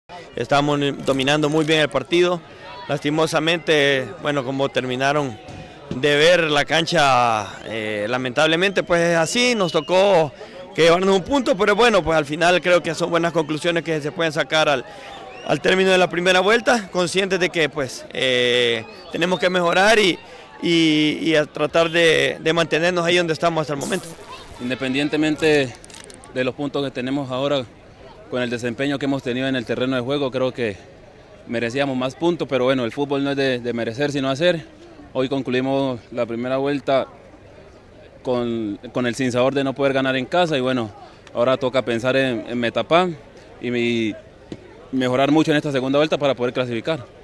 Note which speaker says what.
Speaker 1: Estábamos dominando muy bien el partido. Lastimosamente, bueno, como terminaron de ver la cancha, lamentablemente pues es así, nos tocó que llevarnos un punto, pero bueno, pues al final creo que son buenas conclusiones que se pueden sacar al término de la primera vuelta, conscientes de que pues tenemos que mejorar y a tratar de mantenernos ahí donde estamos hasta el momento.
Speaker 2: Independientemente de los puntos que tenemos ahora, con el desempeño que hemos tenido en el terreno de juego, creo que merecíamos más puntos, pero bueno, el fútbol no es de merecer sino hacer. Hoy concluimos la primera vuelta con el sinsabor de no poder ganar en casa y bueno, ahora toca pensar en Metapán y mejorar mucho en esta segunda vuelta para poder clasificar.